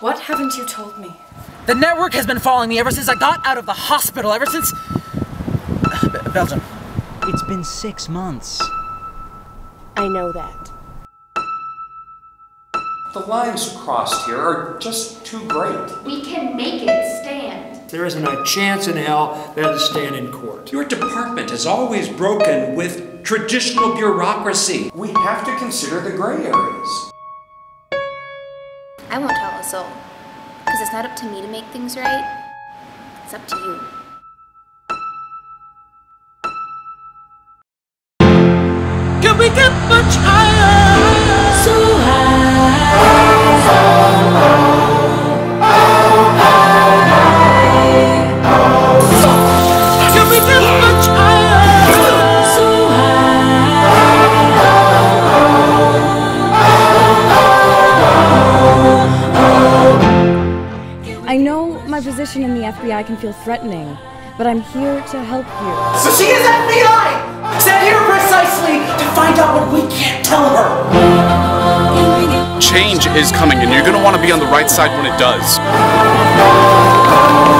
What haven't you told me? The network has been following me ever since I got out of the hospital, ever since... Belgium. It's been 6 months. I know that. The lines crossed here are just too great. We can make it stand. There isn't a chance in hell that'll stand in court. Your department has always broken with traditional bureaucracy. We have to consider the gray areas. I won't tell a soul, because it's not up to me to make things right. It's up to you. Can we get much higher? So can we get much higher? So I know my position in the FBI can feel threatening, but I'm here to help you. So she is FBI! Sent here precisely to find out what we can't tell her! Change is coming, and you're gonna want to be on the right side when it does.